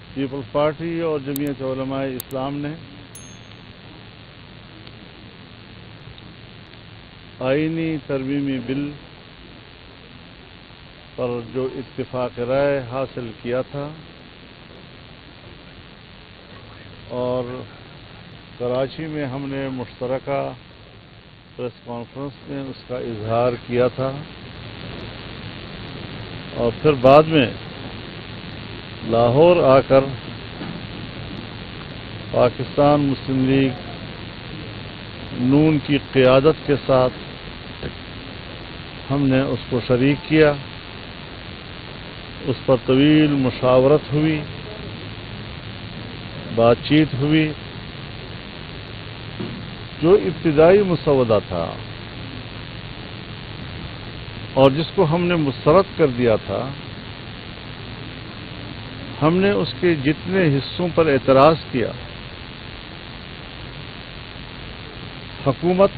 Peoples Party اور جمعیت علماء اسلام نے آئینی ترمیمی بل پر جو اتفاق رائے حاصل کیا تھا اور کراچی میں ہم نے مشترکہ پریس کانفرنس میں اس کا اظہار کیا تھا اور پھر بعد میں لاہور آ کر پاکستان مسلم لیگ نون کی قیادت کے ساتھ ہم نے اس کو شریک کیا، اس پر طویل مشاورت ہوئی، بات چیت ہوئی۔ جو ابتدائی مسودہ تھا اور جس کو ہم نے مسترد کر دیا تھا، ہم نے اس کے جتنے حصوں پر اعتراض کیا، حکومت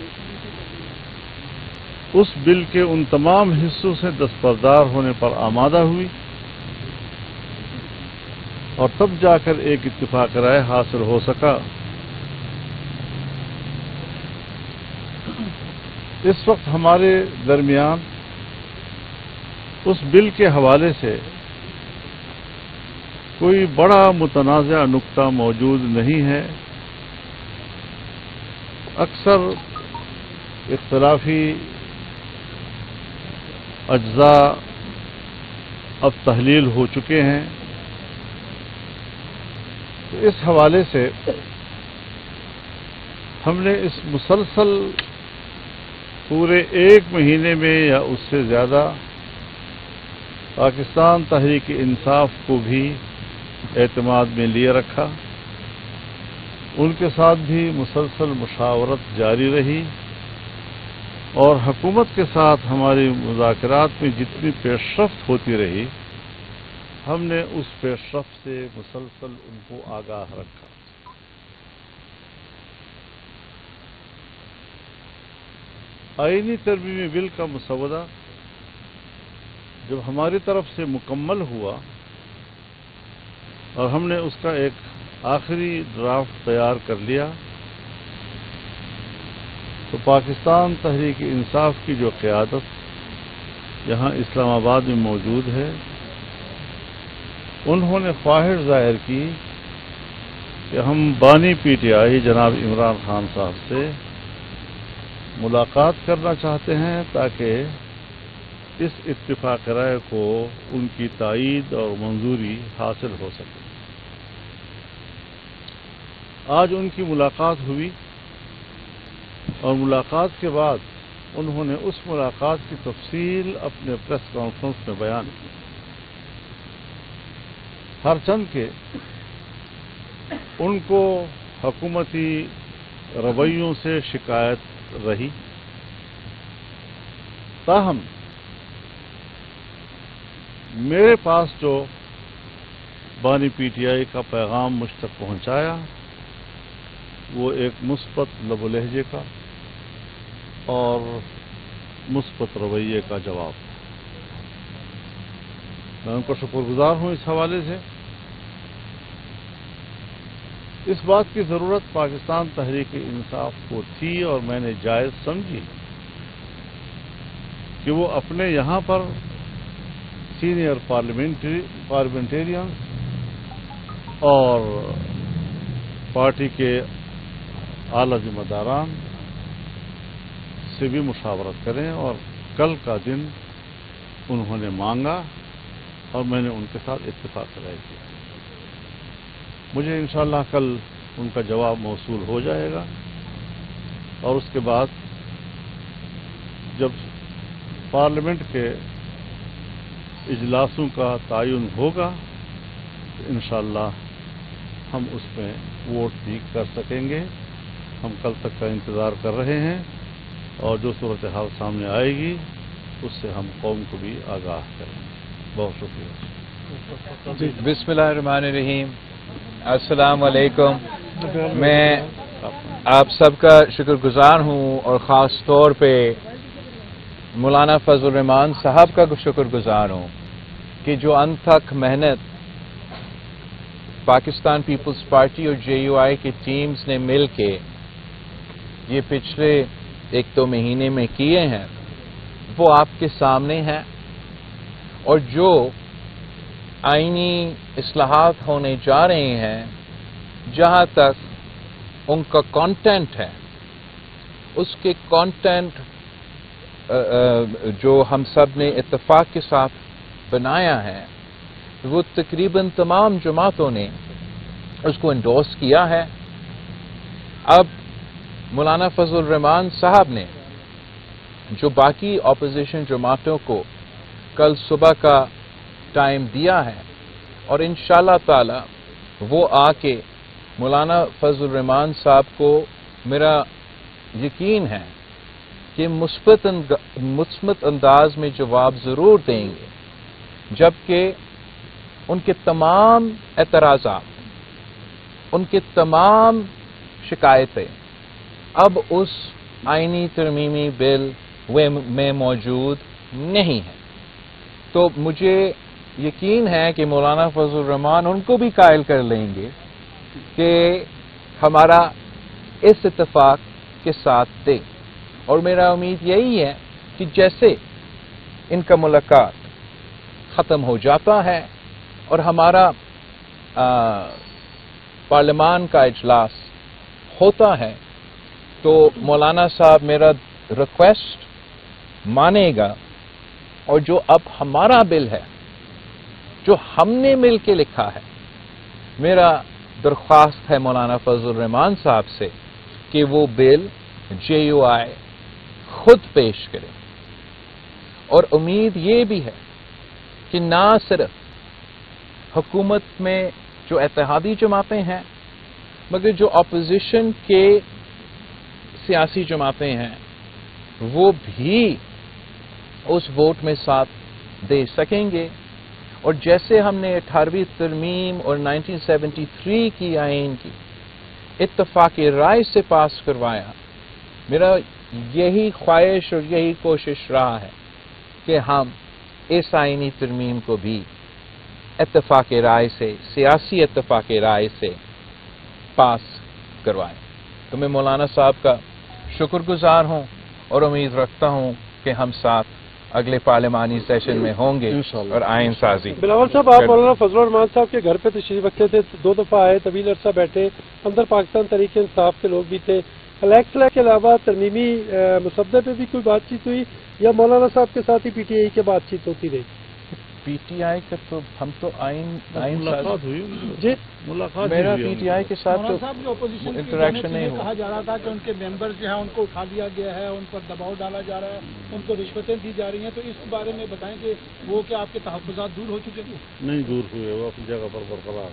اس بل کے ان تمام حصوں سے دستبردار ہونے پر آمادہ ہوئی اور تب جا کر ایک اتفاق رائے حاصل ہو سکا۔ اس وقت ہمارے درمیان اس بل کے حوالے سے کوئی بڑا متنازع نقطہ موجود نہیں ہے۔ اکثر اختلافی اجزاء اب تحلیل ہو چکے ہیں، تو اس حوالے سے ہم نے اس مسلسل پورے ایک مہینے میں یا اس سے زیادہ پاکستان تحریک انصاف کو بھی اعتماد میں لیے رکھا، ان کے ساتھ بھی مسلسل مشاورت جاری رہی اور حکومت کے ساتھ ہماری مذاکرات میں جتنی پیش رفت ہوتی رہی، ہم نے اس پیش رفت سے مسلسل ان کو آگاہ رکھا۔ آئینی ترمیمی بل کا مسودہ جب ہماری طرف سے مکمل ہوا اور ہم نے اس کا ایک آخری ڈرافٹ تیار کر لیا، تو پاکستان تحریک انصاف کی جو قیادت یہاں اسلام آباد میں موجود ہے، انہوں نے خواہش ظاہر کی کہ ہم بانی پی ٹی آئی جناب عمران خان صاحب سے ملاقات کرنا چاہتے ہیں تاکہ اس اتفاق رائے کو ان کی تائید اور منظوری حاصل ہو سکے۔ آج ان کی ملاقات ہوئی اور ملاقات کے بعد انہوں نے اس ملاقات کی تفصیل اپنے پریس کانفرنس میں بیان کی۔ ہر چند کہ ان کو حکومتی رویوں سے شکایت رہی، تاہم میرے پاس جو بانی پی ٹی آئی کا پیغام مجھ تک پہنچایا وہ ایک مثبت لب و لہجے کا اور مثبت رویے کا جواب تھا۔ میں ان کو شکر گزار ہوں اس حوالے سے۔ اس بات کی ضرورت پاکستان تحریک انصاف کو تھی اور میں نے جائز سمجھی کہ وہ اپنے یہاں پر سینئر پارلیمنٹیرین اور پارٹی کے اعلی ذمہ داران سے بھی مشاورت کریں، اور کل کا دن انہوں نے مانگا اور میں نے ان کے ساتھ اتفاق رائے کیا۔ مجھے انشاءاللہ کل ان کا جواب موصول ہو جائے گا اور اس کے بعد جب پارلیمنٹ کے اجلاسوں کا تعین ہوگا تو انشاءاللہ ہم اس میں ووٹ بھی کر سکیں گے۔ ہم کل تک کا انتظار کر رہے ہیں اور جو صورتحال سامنے آئے گی اس سے ہم قوم کو بھی آگاہ کریں گے۔ بہت شکریہ۔ بسم اللہ الرحمن الرحیم۔ السلام علیکم۔ میں آپ سب کا شکر گزار ہوں اور خاص طور پہ مولانا فضل الرحمان صاحب کا شکر گزار ہوں کہ جو انت تک محنت پاکستان پیپلز پارٹی اور JUI کی ٹیمز نے مل کے یہ پچھلے 1-2 مہینے میں کیے ہیں وہ آپ کے سامنے ہیں، اور جو آئینی اصلاحات ہونے جا رہے ہیں جہاں تک ان کا کانٹینٹ ہے، اس کے کانٹینٹ جو ہم سب نے اتفاق کے ساتھ بنایا ہے وہ تقریباً تمام جماعتوں نے اس کو انڈورس کیا ہے۔ اب مولانا فضل الرحمان صاحب نے جو باقی اپوزیشن جماعتوں کو کل صبح کا ٹائم دیا ہے، اور انشاءاللہ تعالی وہ آ کے مولانا فضل الرحمان صاحب کو میرا یقین ہے کہ مثبت انداز میں جواب ضرور دیں گے، جبکہ ان کے تمام اعتراضات، ان کے تمام شکایتیں اب اس آئینی ترمیمی بل میں موجود نہیں ہیں۔ تو مجھے یقین ہے کہ مولانا فضل الرحمان ان کو بھی قائل کر لیں گے کہ ہمارا اس اتفاق کے ساتھ دے، اور میرا امید یہی ہے کہ جیسے ان کا ملاقات ختم ہو جاتا ہے اور ہمارا پارلیمان کا اجلاس ہوتا ہے تو مولانا صاحب میرا ریکویسٹ مانے گا، اور جو اب ہمارا بل ہے جو ہم نے مل کے لکھا ہے، میرا درخواست ہے مولانا فضل الرحمان صاحب سے کہ وہ بل JUI خود پیش کرے، اور امید یہ بھی ہے کہ نہ صرف حکومت میں جو اتحادی جماعتیں ہیں مگر جو اپوزیشن کے سیاسی جماعتیں ہیں وہ بھی اس ووٹ میں ساتھ دے سکیں گے، اور جیسے ہم نے 18ویں ترمیم اور 1973 کی آئین کی اتفاق رائے سے پاس کروایا، میرا یہی خواہش اور یہی کوشش رہا ہے کہ ہم اس آئینی ترمیم کو بھی اتفاق رائے سے، سیاسی اتفاق رائے سے پاس کروائیں۔ تو میں مولانا صاحب کا شکر گزار ہوں اور امید رکھتا ہوں کہ ہم ساتھ اگلے پارلیمانی سیشن میں ہوں گے اور آئین سازی۔ بلاول صاحب، آپ مولانا فضل الرحمان صاحب کے گھر پہ تشریف رکھتے تھے، 2 دفعہ آئے، طویل عرصہ بیٹھے، اندر پاکستان تحریک انصاف کے لوگ بھی تھے۔ الیکشن کے علاوہ ترمیمی مسودے پہ بھی کوئی بات چیت ہوئی یا مولانا صاحب کے ساتھ ہی PTI کی بات چیت ہوتی رہی؟ PTI کا تو ہم تو آئین ملاقات ہوئی جی، ملاقات میرا PTI کے ساتھ تو انٹریکشن نہیں ہوا۔ کہا جا رہا تھا کہ ان کے ممبرز جو ہیں ان کو اٹھا دیا گیا ہے، ان پر دباؤ ڈالا جا رہا ہے، ان کو رشوتیں دی جا رہی ہیں، تو اس بارے میں بتائیں کہ وہ کیا آپ کے تحفظات دور ہو چکے ہیں؟ نہیں دور ہوئے، وہ اپنی جگہ پر برقرار۔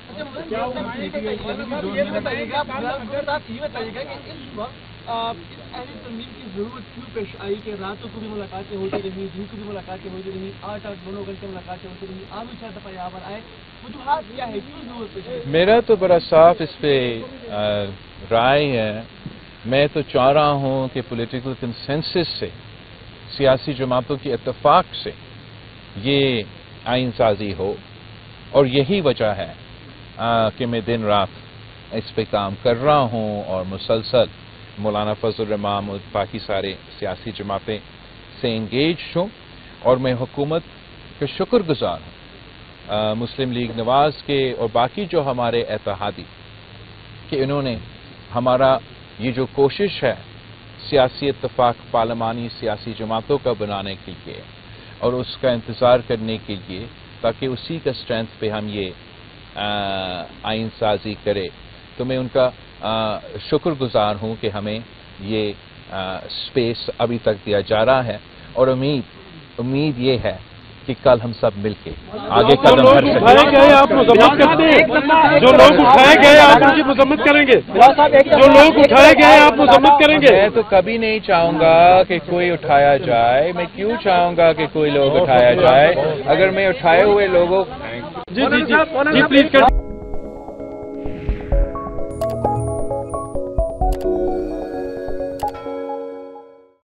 ترمیم کی ضرورت کیوں پیش آئی کہ راتوں کو بھی ملاقاتیں ہوتی رہی، دن کو بھی ملاقاتیں ہوتی رہی، 8-9 گھنٹے ملاقاتیں ہوتی رہی، آپ بھی 4 دفعہ یہاں پر آئے، وجوہات کیا ہے، کیوں ضرورت پیش آئی؟ میرا تو بڑا صاف اس پہ رائے ہے۔ میں تو چاہ رہا ہوں کہ پولیٹیکل کنسنسس سے، سیاسی جماعتوں کی اتفاق سے یہ آئین سازی ہو، اور یہی وجہ ہے کہ میں دن رات اس پہ کام کر رہا ہوں اور مسلسل مولانا فضل الرحمان اور باقی سارے سیاسی جماعتیں سے انگیج ہوں، اور میں حکومت کا شکر گزار ہوں، مسلم لیگ نواز کے اور باقی جو ہمارے اتحادی، کہ انہوں نے ہمارا یہ جو کوشش ہے سیاسی اتفاق پارلیمانی سیاسی جماعتوں کا بنانے کے لیے اور اس کا انتظار کرنے کے لیے، تاکہ اسی کا اسٹرینتھ پہ ہم یہ آئین سازی کرے، تو میں ان کا شکر گزار ہوں کہ ہمیں یہ اسپیس ابھی تک دیا جا رہا ہے، اور امید یہ ہے کہ کل ہم سب مل کے آگے قدم بڑھ سکیں۔ اٹھائے گئے آپ مذمت کرتے ہیں، جو لوگ اٹھائے گئے آپ ان کی مذمت کریں گے، جو لوگ اٹھائے گئے آپ مذمت کریں گے؟ میں تو کبھی نہیں چاہوں گا کہ کوئی اٹھایا جائے، میں کیوں چاہوں گا کہ کوئی لوگ اٹھایا جائے؟ اگر میں اٹھائے ہوئے لوگوں جی پلیز کر